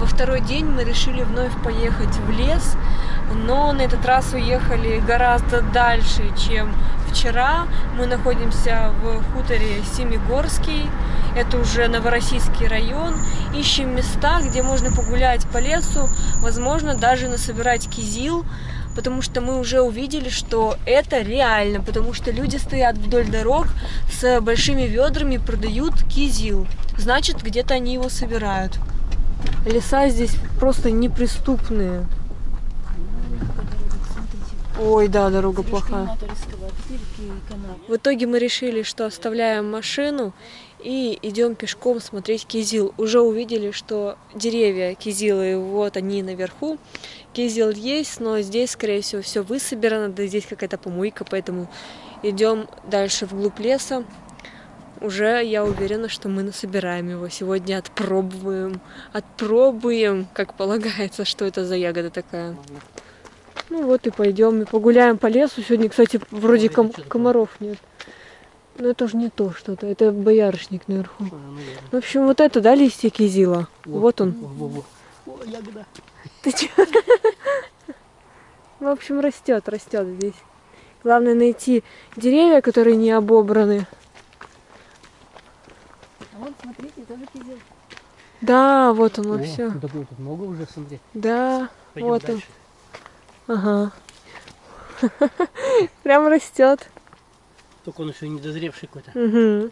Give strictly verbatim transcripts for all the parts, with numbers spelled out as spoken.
во второй день мы решили вновь поехать в лес, но на этот раз уехали гораздо дальше, чем вчера. Мы находимся в хуторе Семигорский, это уже Новороссийский район. Ищем места, где можно погулять по лесу, возможно, даже насобирать кизил, потому что мы уже увидели, что это реально, потому что люди стоят вдоль дорог с большими ведрами, продают кизил. Значит, где-то они его собирают. Леса здесь просто неприступные. Ой, да, дорога плохая. В итоге мы решили, что оставляем машину и идем пешком смотреть кизил. Уже увидели, что деревья кизилы, вот они наверху. Кизил есть, но здесь, скорее всего, все высобирано, да здесь какая-то помойка, поэтому идем дальше вглубь леса. Уже я уверена, что мы насобираем его. Сегодня отпробуем, отпробуем, как полагается, что это за ягода такая. Ну вот и пойдем, и погуляем по лесу. Сегодня, кстати, вроде ком комаров нет. Но это же не то что-то, это боярышник наверху. В общем, вот это, да, листья кизила? Вот, вот он. Во, во, во. О, ягода. Ты чё? В общем, растет, растет здесь. Главное найти деревья, которые не обобраны. А вот, смотрите, тоже кизил. Да, вот он, О, все. Да тут много уже, смотри. Да, Пойдем вот дальше. он. Ага. Прям растет. Только он еще не дозревший какой-то. Угу.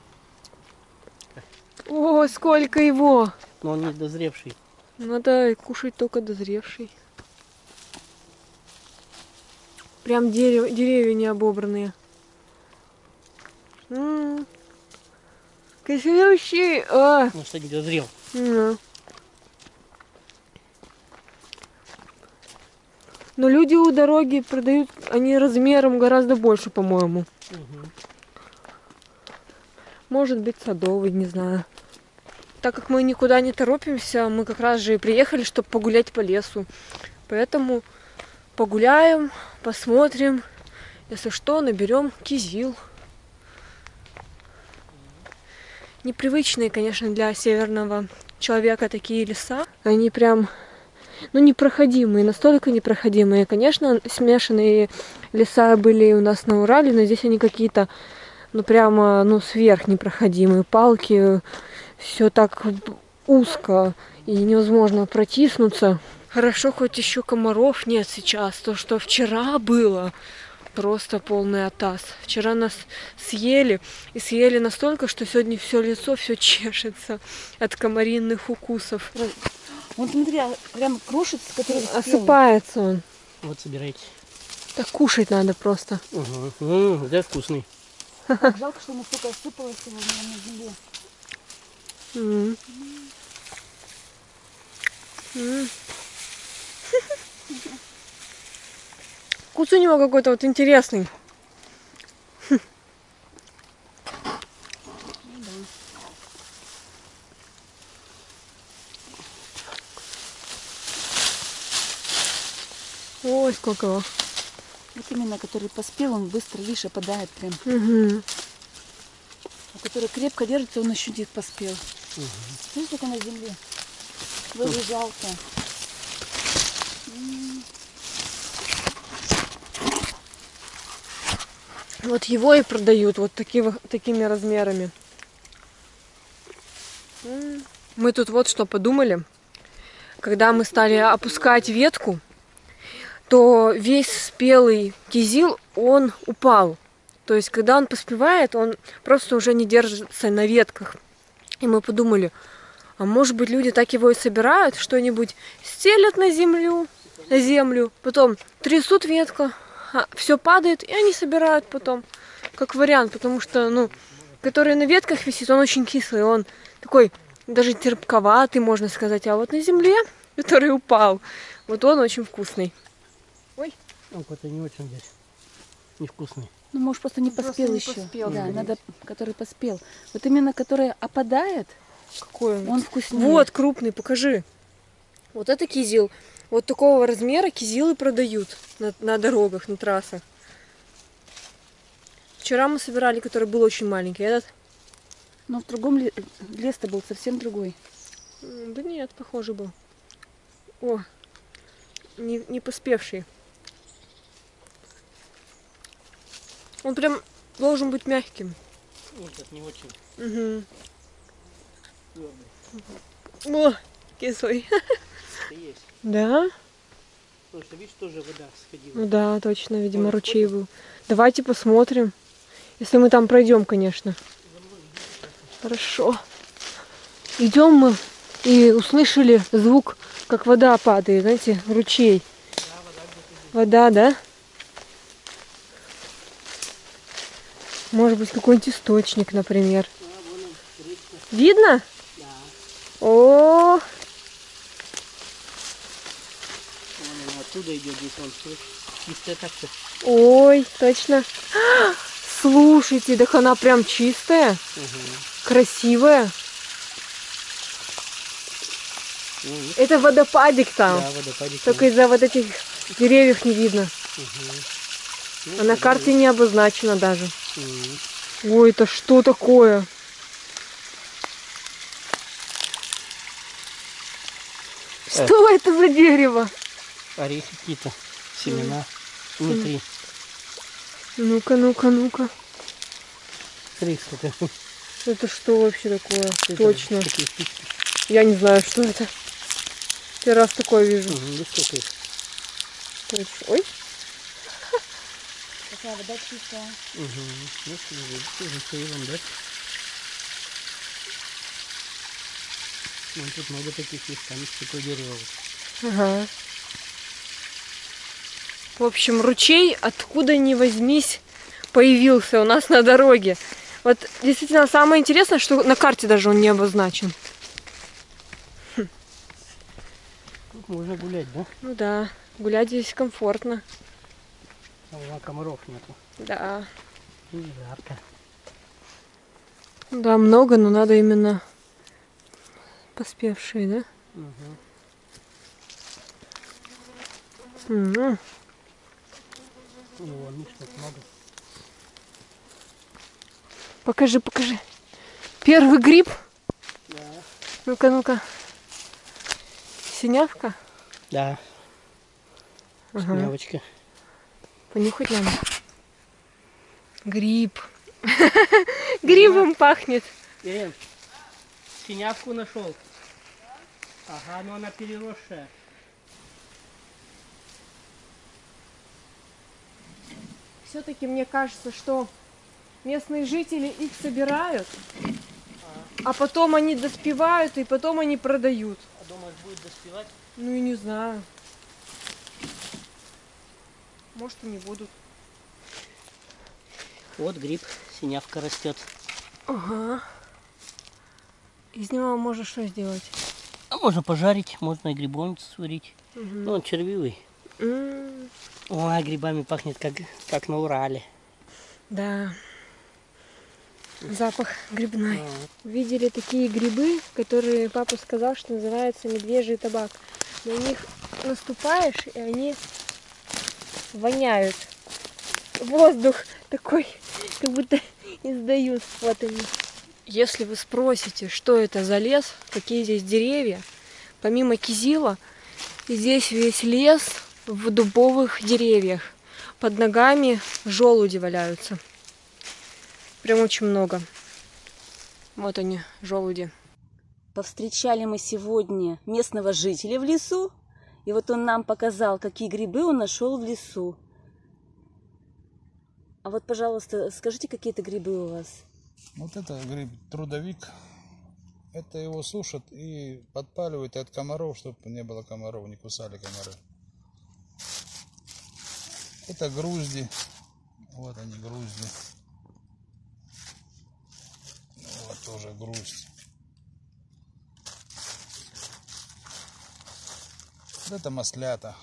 О, сколько его! Но он не дозревший. Надо кушать только дозревший. Прям дерево, деревья не обобранные. М-м-м. Кислющий! А! Он, кстати, дозрел. Mm. Но люди у дороги продают, они размером гораздо больше, по-моему. Угу. Может быть, садовый, не знаю. Так как мы никуда не торопимся, мы как раз же и приехали, чтобы погулять по лесу. Поэтому погуляем, посмотрим. Если что, наберем кизил. Непривычные, конечно, для северного человека такие леса. Они прям, ну, непроходимые, настолько непроходимые. Конечно, смешанные леса были у нас на Урале, но здесь они какие-то, ну, прямо, ну, сверхнепроходимые. Палки, все так узко и невозможно протиснуться. Хорошо, хоть еще комаров нет сейчас. То, что вчера было, просто полный атас. Вчера нас съели, и съели настолько, что сегодня все лицо все чешется от комариных укусов. Вон, смотри, прям крошится, который Осыпается он. Вот, собирайте. Так кушать надо просто. Угу. М-м, да, вкусный. Так, жалко, что настолько осыпалось его на земле. М. М. Вкус у него какой-то вот интересный. Ой, сколько его. Вот именно, который поспел, он быстро, видишь, опадает прям. Угу. А который крепко держится, он еще где-то поспел. Угу. Видишь, только на земле. Вроде жалко. Вот его и продают вот такие, такими размерами. Мы тут вот что подумали. Когда мы стали опускать ветку, то весь спелый кизил, он упал. То есть, когда он поспевает, он просто уже не держится на ветках. И мы подумали, а может быть, люди так его и собирают, что-нибудь стелят на землю, на землю, потом трясут ветку, все падает, и они собирают потом, как вариант, потому что, ну, который на ветках висит, он очень кислый, он такой даже терпковатый, можно сказать, а вот на земле, который упал, вот он очень вкусный. Ой. Он какой-то не очень здесь, невкусный. Ну, может, просто не Просто поспел не еще. поспел, Да, да. надо, который поспел. Вот именно, который опадает, Какой он? он вкуснее. Вот, крупный, покажи. Вот это кизил. Вот такого размера кизилы продают на, на дорогах, на трассах. Вчера мы собирали, который был очень маленький. Этот? Но в другом ле- лес-то был совсем другой. Да нет, похоже был. О, не, не поспевший. Он прям должен быть мягким. Вот это не очень Угу. твердый. О, кислый. Это есть. Да? Слушай, видишь, тоже вода сходила. Ну да, точно, видимо, Может, ручей сходим? был. Давайте посмотрим. Если мы там пройдем, конечно. Хорошо. Идем мы и услышали звук, как вода падает, знаете, ручей. Да, вода где-то. Вода, да? Может быть, какой-нибудь источник, например. А, вон он, речка. Видно? Да. О, Вон он оттуда идет, здесь он, слышь. Чистая так-то. ой, точно. А, слушайте, так она прям чистая, Угу. красивая. Ну, видишь? Это водопадик там. Да, водопадик. Только из-за вот этих деревьев не видно. Угу. А на карте не обозначено даже. Угу. Ой, это что такое? Что это за дерево? Орехи какие-то, семена внутри. Ну-ка, ну-ка, ну-ка. Смотри, сколько. Это что вообще такое? Это Точно. такие птички. Я не знаю, что это. Первый раз такое вижу. Угу, да сколько их? Точно. Ой. Такая вода чистая. Угу. Ну, тоже все ерунда. Вон тут много таких есть, там есть такое дерево. Ага. В общем, ручей, откуда ни возьмись, появился у нас на дороге. Вот действительно самое интересное, что на карте даже он не обозначен. Тут можно гулять, да? Ну да, гулять здесь комфортно. Там комаров нету. Да. И не жарко. Да, много, но надо именно поспевшие, да? Угу. М-м. О, видишь, тут много. Покажи, покажи. Первый гриб. Да. Ну-ка, ну-ка. Синявка? Да. Ага. Синявочка. Понюхать надо. Гриб. Грибом пахнет. Ирен, синявку нашел. Ага, но она переросшая. Все-таки мне кажется, что местные жители их собирают, а потом они доспевают, и потом они продают. А думаешь, будет доспевать? Ну и не знаю. Может, и не будут. Вот гриб, синявка растет. Ага. Из него можно что сделать? А можно пожарить, можно и грибовницу сварить. Угу. Ну, он червивый. М, Ой, грибами пахнет, как, как на Урале. да. Запах грибной. А, Видели такие грибы, которые папа сказал, что называются медвежий табак. На них наступаешь, и они воняют. Воздух такой, как будто издают. Вот они. Если вы спросите, что это за лес, какие здесь деревья, помимо кизила, здесь весь лес в дубовых деревьях. Под ногами желуди валяются. Прям очень много. Вот они, желуди. Повстречали мы сегодня местного жителя в лесу. И вот он нам показал, какие грибы он нашел в лесу. А вот, пожалуйста, скажите, какие это грибы у вас? Вот это гриб трудовик. Это его сушат и подпаливают от комаров, чтобы не было комаров, не кусали комары. Это грузди. Вот они, грузди. Вот тоже грусть. Вот это маслята.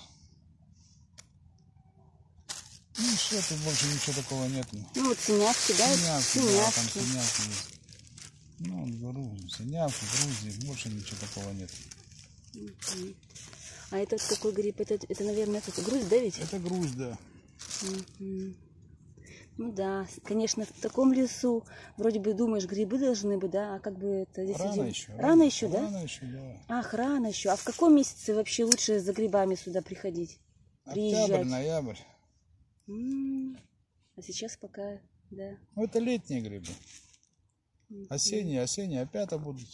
Ну и все, тут больше ничего такого нет. Ну вот синявки, да? Синявки, да, там Синявки. синявки есть. Ну, грузди, синявки, грузди, больше ничего такого нет. Мгм. А это какой гриб? Это, это наверное, это грусть, да ведь? Это грусть, да. Мгм. Ну да, конечно, в таком лесу вроде бы думаешь, грибы должны быть, да, а как бы это здесь Рано один- еще. Рано еще, да? Рано еще, да. Ах, рано еще. А в каком месяце вообще лучше за грибами сюда приходить? Октябрь, Приезжать? ноябрь. М, А сейчас пока, да. Ну, это летние грибы. Осенние, осенние опять будут.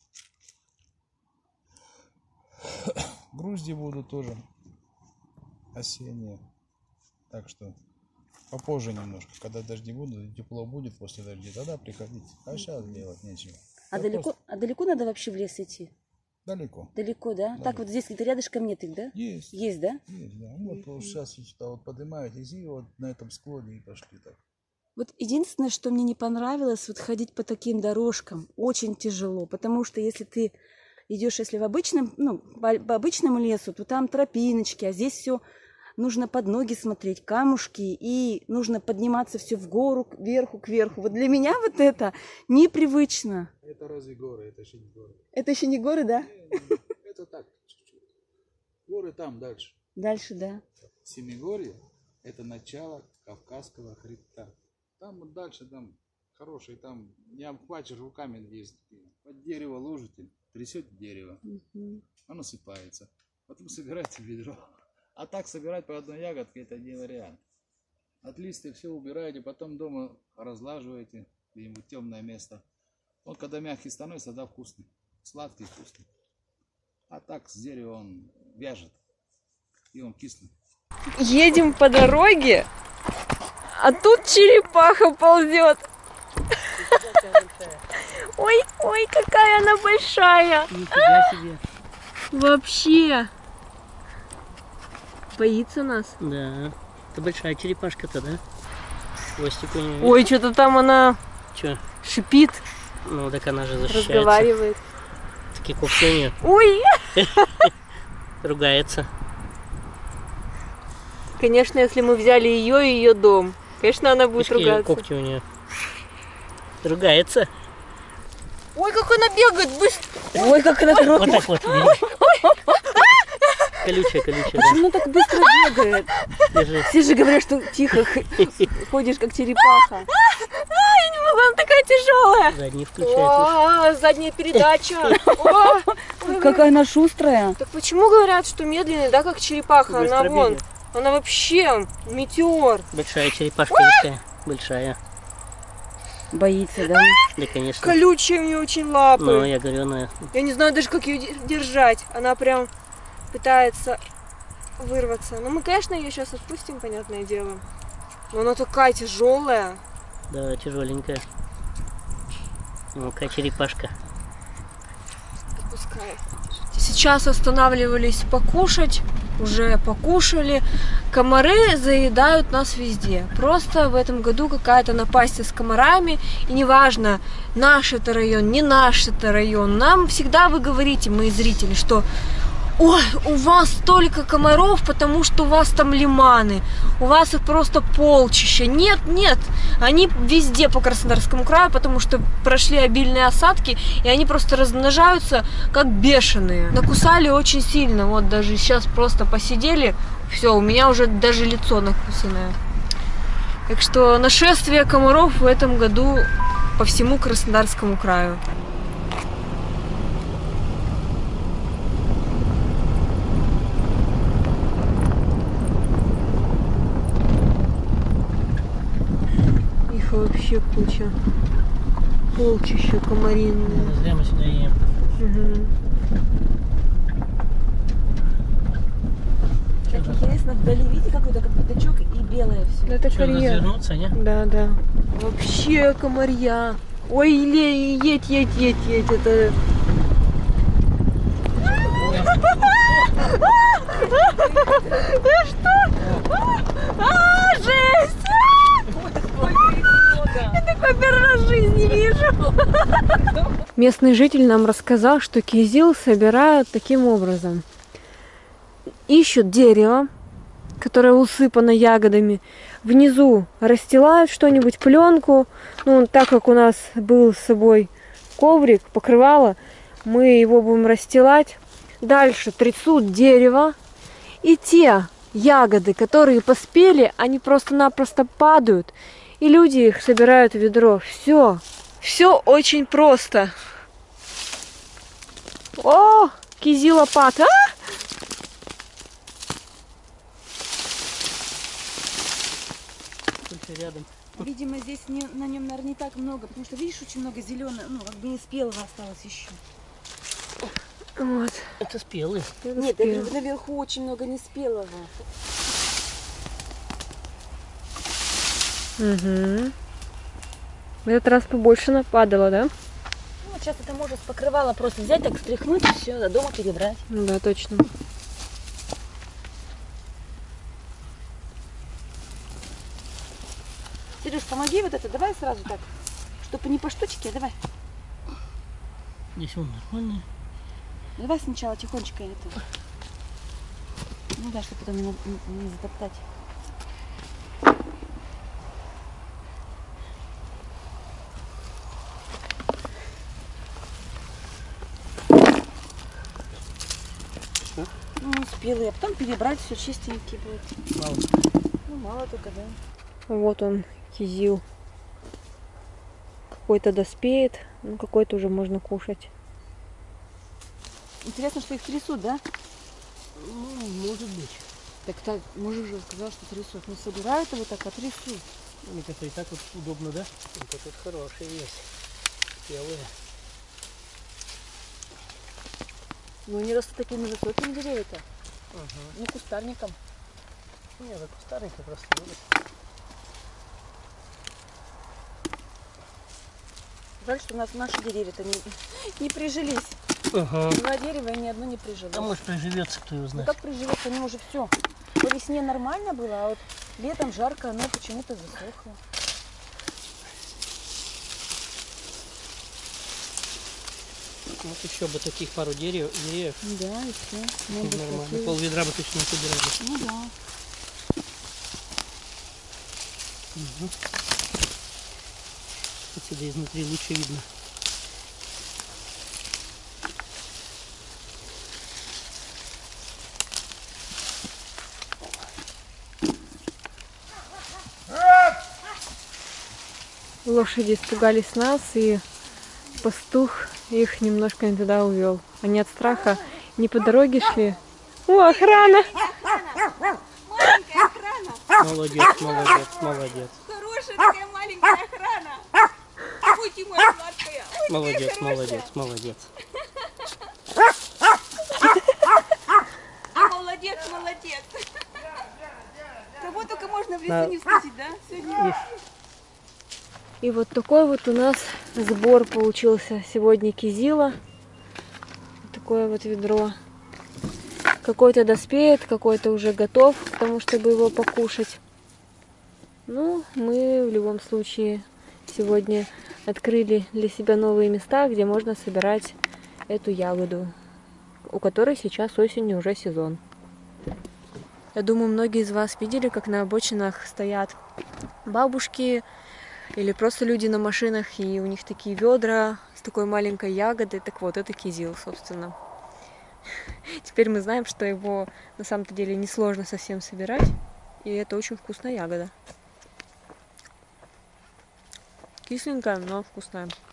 Грузди будут тоже осенние. Так что попозже немножко, когда дожди будут, и тепло будет после дождей, тогда приходите. А сейчас делать нечего. А Я далеко, просто- а далеко надо вообще в лес идти? Далеко. Далеко, да? Так вот здесь где-то рядышком нет их, да? Есть. Есть, да? Есть, да. Вот, вот сейчас сюда вот поднимаетесь и вот на этом склоне и пошли так. Вот единственное, что мне не понравилось, вот ходить по таким дорожкам очень тяжело, потому что если ты идешь, если в обычном, ну, по, по обычному лесу, то там тропиночки, а здесь все нужно под ноги смотреть, камушки, и нужно подниматься все в гору, вверху, кверху. Вот для меня вот это непривычно. Это разве горы? Это еще не горы. Это еще не горы, да? Это так, чуть-чуть. Горы там дальше. Дальше, да. Семигорье – это начало Кавказского хребта. Там вот дальше, там хорошие, там не обхватишь руками, есть под дерево ложите, трясете дерево, Мгм. оно сыпается. Потом собираете ведро. А так собирать по одной ягодке – это не вариант. От листьев все убираете, потом дома разлаживаете, где-нибудь темное место. Вот когда мягкий становится, тогда вкусный, сладкий, вкусный. А так с дерева он вяжет, и он кислый. Едем по дороге, а тут черепаха ползет. Ой, ой, какая она большая. Нифига себе. Вообще. Боится нас. Да. Это большая черепашка-то, да? Хвостик у нее. Ой, что-то там она Че? шипит, Ну, так она же защищается. разговаривает. Такие когти у нее. Ой, Ругается. конечно, если мы взяли ее и ее дом, конечно, она будет Какие ругаться. когти у нее. Ругается. Ой, как она бегает быстро. Ой, как она Вот так вот. Бери. Колючая, колючая, да. Почему она так быстро бегает? Держи. Все же говорят, что тихо х- ходишь, как черепаха. Я не могу, она такая тяжелая. Задний включает. О, задняя передача. О, ой, Какая она шустрая. так почему говорят, что медленный, да, как черепаха? Быстро Она вон, бегает. она вообще метеор. Большая черепашка такая. Большая. Боится, да? Да, конечно. Колючие у нее очень лапы. Ну, я говорю, она... Я не знаю даже, как ее де- держать. Она прям пытается вырваться. Но мы, конечно, ее сейчас отпустим, понятное дело. Но она такая тяжелая. Да, тяжеленькая. Ну, какая черепашка. Отпускай. Сейчас останавливались покушать. Уже покушали. Комары заедают нас везде. Просто в этом году какая-то напасть с комарами. И неважно, наш это район, не наш это район. Нам всегда вы говорите, мои зрители, что ой, у вас столько комаров, потому что у вас там лиманы. У вас их просто полчища. Нет, нет. Они везде по Краснодарскому краю, потому что прошли обильные осадки, и они просто размножаются как бешеные. Накусали очень сильно. Вот даже сейчас просто посидели. Все, у меня уже даже лицо накусанное. Так что нашествие комаров в этом году по всему Краснодарскому краю. Их вообще куча. Полчища комаринные. Зря мы сюда едем. Угу. Так интересно, вдали видите какой-то как пятачок и белое все. Это Что, карьер. развернуться, не? Да, да. Вообще комарья. Ой, ле, едь, едь, едь, едь. Это... А, жесть! Я такой первый раз в жизни вижу. Местный житель нам рассказал, что кизил собирают таким образом. Ищут дерево, которое усыпано ягодами. Внизу расстилают что-нибудь, пленку. Ну, так как у нас был с собой коврик, покрывало, мы его будем расстилать. Дальше трясут дерево. И те ягоды, которые поспели, они просто-напросто падают. И люди их собирают в ведро. Все. Все очень просто. О, кизи лопата. А! Только рядом. Видимо, здесь не, на нем, наверное, не так много, потому что, видишь, очень много зеленого, ну, как бы не спелого осталось еще. Вот. Это спелый. Это Нет, спелый. я говорю, наверху очень много не спелого. Угу. В этот раз побольше нападало, да? Ну, вот сейчас это можно с покрывала просто взять, так стряхнуть и все, до дома перебрать. Ну да, точно. Сереж, помоги вот это, давай сразу так, чтобы не по штучке, давай. Здесь он нормальный. Давай сначала тихонечко это. Ну да, чтобы потом не, не, не затоптать. Ну, спелые, а потом перебрать, все чистенький будет. Мало. Ну, мало только, да. Вот он, кизил. Какой-то доспеет, ну какой-то уже можно кушать. Интересно, что их трясут, да? Ну, может быть. Так так, мужик же сказал, что трясут. Не собирают его так, а трясут. Мне кажется, и так вот удобно, да? Вот тут хорошие есть. Спелые. Ну, они растут такими высокими деревья-то. Ага. Не кустарником. Нет, это старенькие просто будут. Жаль, что у нас наши деревья-то не, не прижились. Ага. Два дерева и ни одно не прижилось. А может приживется, кто его Ну знает. как приживется, они уже все. По весне нормально было, а вот летом жарко, оно почему-то засохло. Вот еще бы таких пару дерев, деревьев. Да, и все. Нормально. Пол ведра бы точно собирали. Ну да. Угу. Отсюда изнутри лучше видно. Лошади испугались нас, и пастух их немножко не туда увел. Они от страха не по дороге шли. О, охрана! Маленькая охрана. Молодец, молодец, молодец. Хорошая такая маленькая охрана. Ой, ты моя сладкая. Ой, Молодец, какая молодец, молодец. А молодец, молодец. Кого только можно в лесу не встретить, да? Сегодня. И вот такой вот у нас сбор получился сегодня кизила. Такое вот ведро. Какой-то доспеет, какой-то уже готов к тому, чтобы его покушать. Ну, мы в любом случае сегодня открыли для себя новые места, где можно собирать эту ягоду, у которой сейчас осенью уже сезон. Я думаю, многие из вас видели, как на обочинах стоят бабушки или просто люди на машинах, и у них такие ведра с такой маленькой ягодой. Так вот, это кизил, собственно. Теперь мы знаем, что его на самом-то деле несложно совсем собирать, и это очень вкусная ягода. Кисленькая, но вкусная.